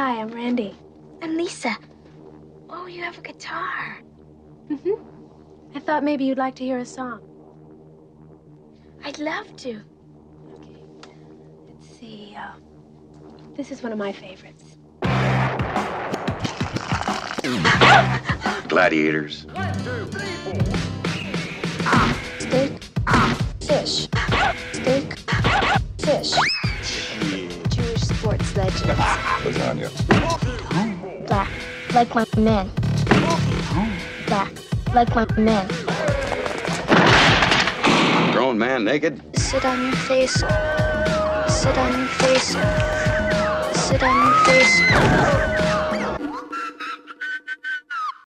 Hi, I'm Randy. I'm Lisa. Oh, you have a guitar. Mm-hmm. I thought maybe you'd like to hear a song. I'd love to. Okay. Let's see. This is one of my favorites. Gladiators. 1, 2, 3, 4. Steak, fish. Steak, fish. Jewish sports legends. Lasagna. Black, like my men. Black, like my men. Grown man naked. Sit on your face. Sit on your face. Sit on your face.